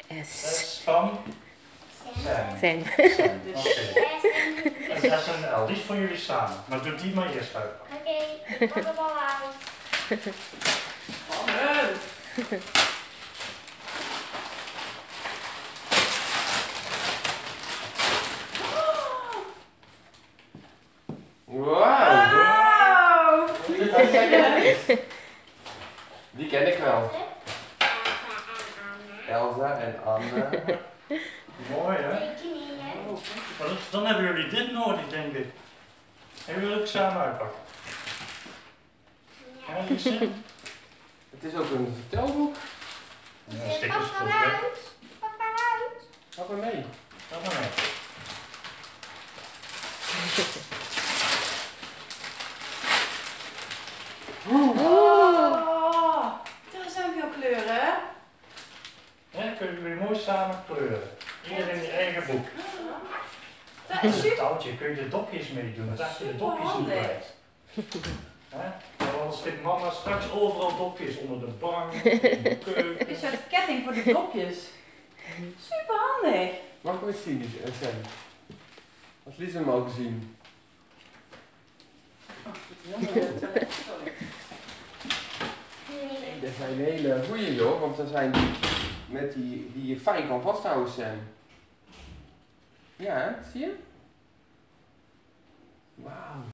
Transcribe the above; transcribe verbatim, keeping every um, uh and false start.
S. S van? Sam. Sam. Sam. Oké. En S en L, die is voor jullie samen. Maar doe die maar eerst uit. Oké, ik pak de bal uit. Spannend. Wauw! Wauw. Die ken ik wel. Elsa en Anna. Mooi hè? Tekeningen. Maar dat- dan hebben jullie dit nodig, denk ik. En jullie ook samen uitpakken. Ja, die zin. Het is ook een vertelboek. Ja, Pak stickers maar erop, hè. uit. Pak maar uit. Ga maar mee. Ga maar mee. Oh, er zijn veel kleuren. Ja, kunnen jullie mooi samen kleuren. Iedereen in je eigen boek. Dat is Met een super. touwtje kun je de dopjes mee doen, dan raak je de dopjes niet Superhandig. kwijt. Hè? Want anders vindt mama straks overal dopjes, onder de bank, in de keuken. Een soort ketting voor de dopjes. Super handig. Mag ik ooit zien, eh, Sam? Als Lies hem mogen zien. Dat zijn hele goeie joh, want dat zijn die, met die, die je fijn kan vasthouden, Sam. Ja, hè? Zie je? Wauw.